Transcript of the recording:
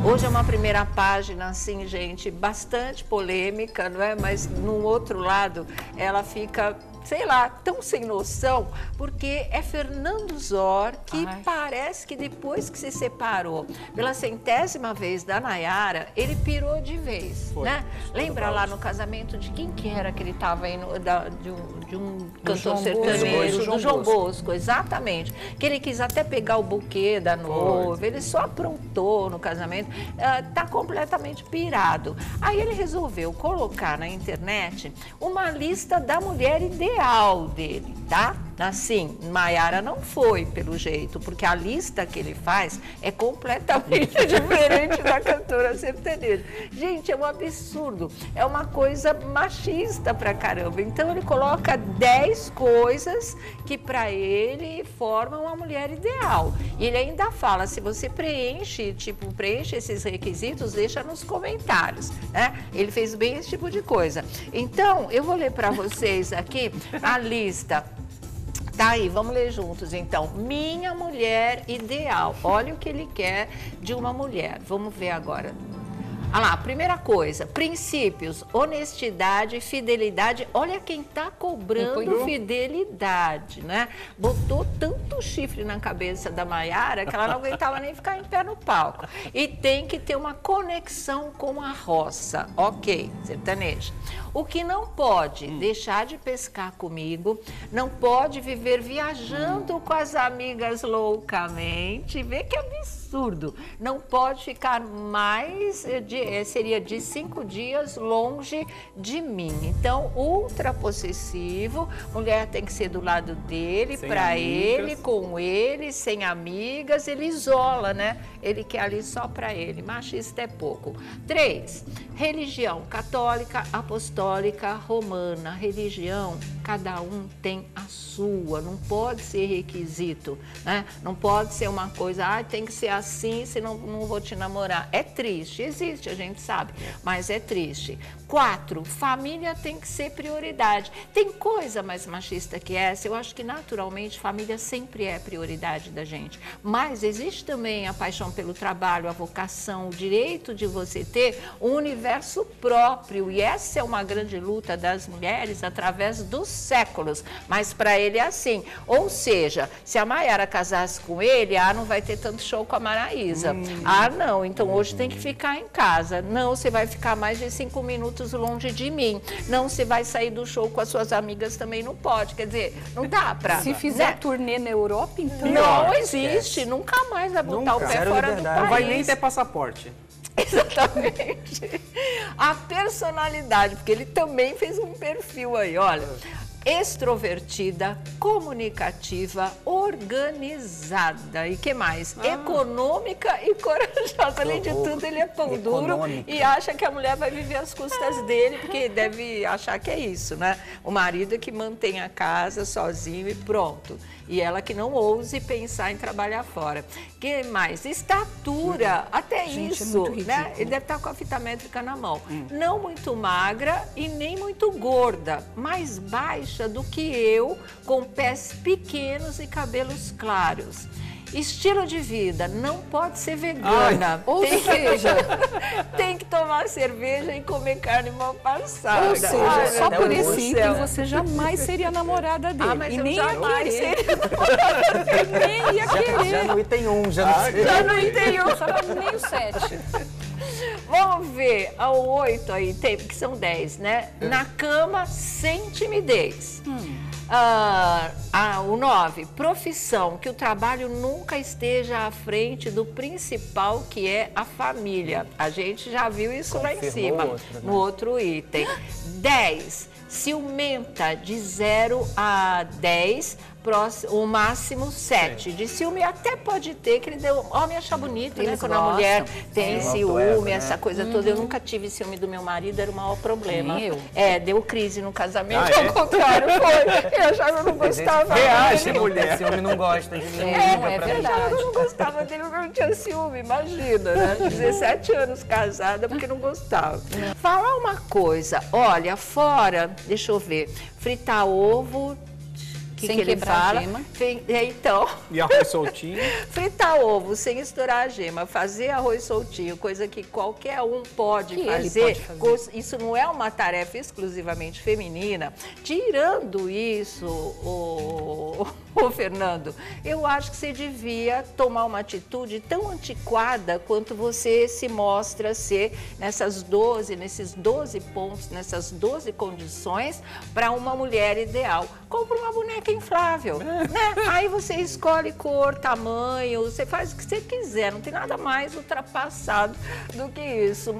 Hoje é uma primeira página, assim, gente, bastante polêmica, não é? Mas, no outro lado, ela fica, sei lá, tão sem noção, porque é Fernando Zor que parece que depois que se separou pela 100ª vez da Nayara, ele pirou de vez, né? Lembra lá no casamento de quem que era que ele estava aí, de um cantor sertanejo, do João Bosco, exatamente. Que ele quis até pegar o buquê da noiva, ele só aprontou no casamento, tá completamente pirado. Aí ele resolveu colocar na internet uma lista da mulher ideal dele, tá? Assim, Maiara não foi, pelo jeito, porque a lista que ele faz é completamente diferente da cantora sertaneja. Gente, é um absurdo, é uma coisa machista pra caramba. Então ele coloca 10 coisas que pra ele formam uma mulher ideal. E ele ainda fala, se você preenche esses requisitos, deixa nos comentários, né? Ele fez bem esse tipo de coisa. Então, eu vou ler pra vocês aqui a lista. Tá aí, vamos ler juntos então. Minha mulher ideal. Olha o que ele quer de uma mulher. Vamos ver agora. Olha lá, primeira coisa, princípios, honestidade, fidelidade. Olha quem tá cobrando fidelidade, né? Botou tanto chifre na cabeça da Maiara que ela não aguentava nem ficar em pé no palco. E tem que ter uma conexão com a roça. Ok, sertaneja. O que não pode deixar de pescar comigo, não pode viver viajando com as amigas loucamente. Vê que absurdo. Não pode ficar mais seria de 5 dias longe de mim. Então, ultra possessivo, mulher tem que ser do lado dele, para ele, com ele, sem amigas, ele isola, né? Ele quer ali só para ele, machista é pouco. 3, religião católica, apostólica, romana. Religião, cada um tem a sua, não pode ser requisito, né? Não pode ser uma coisa, tem que ser assim, senão não vou te namorar. É triste, existe, a gente sabe, mas é triste. 4, família tem que ser prioridade. Tem coisa mais machista que essa? Eu acho que naturalmente família sempre é prioridade da gente, mas existe também a paixão pelo trabalho, a vocação, o direito de você ter um universo próprio, e essa é uma grande luta das mulheres através dos séculos, mas para ele é assim, ou seja, se a Maiara casasse com ele, não vai ter tanto show com a Maraísa, não, então hoje tem que ficar em casa, não, você vai ficar mais de 5 minutos longe de mim, não, você vai sair do show com as suas amigas, também não pode, quer dizer, não dá pra... Se fizer turnê na Europa, então... Não existe, nunca mais vai botar o pé fora do país. Não vai nem ter passaporte. Exatamente. A personalidade, porque ele também fez um perfil aí, olha. Extrovertida, comunicativa, organizada e que mais? Econômica e corajosa. Além de tudo, ele é pão duro e acha que a mulher vai viver às custas dele, porque deve achar que é isso, né? O marido é que mantém a casa sozinho e pronto. E ela que não ouse pensar em trabalhar fora. Que mais? Estatura, até gente, isso, né? Ele deve estar com a fita métrica na mão. Não muito magra e nem muito gorda, mais baixa do que eu, com pés pequenos e cabelos claros. Estilo de vida, não pode ser vegana. Ou seja, tem que tomar cerveja e comer carne mal passada. Ou seja, só por esse item você jamais seria namorada dele. Mas e eu nem ia jamais querer. seria namorada dele. Nem ia querer. Já no item 1, já não sei. Já no item 1. Só nem o 7. Vamos ver, o 8 aí, que são 10, né? Na cama, sem timidez. O 9, profissão, que o trabalho nunca esteja à frente do principal, que é a família. A gente já viu isso lá em cima, no outro item. 10, ciumenta, de 0 a 10, o máximo 7. De ciúme até pode ter, que ele deu homem achar bonito, né? Quando a mulher tem ciúme, essa coisa toda. Eu nunca tive ciúme do meu marido, era o maior problema. Deu crise no casamento, ao contrário, foi. Eu achava que eu não gostava dele. Mulher. Ciúme não gosta de mim. É verdade. Eu não gostava dele porque eu não tinha ciúme, imagina, né? 17 anos casada porque não gostava. Falar uma coisa, olha, fora, deixa eu ver, fritar ovo, Sem que ele quebrar fala? a gema. Então, E arroz soltinho. fritar ovo sem estourar a gema, fazer arroz soltinho, coisa que qualquer um pode fazer. Isso não é uma tarefa exclusivamente feminina. Tirando isso, o Fernando, eu acho que você devia tomar uma atitude tão antiquada quanto você se mostra ser nesses 12 pontos, nessas 12 condições para uma mulher ideal. Compra uma boneca inflável, né? Aí você escolhe cor, tamanho, você faz o que você quiser, não tem nada mais ultrapassado do que isso.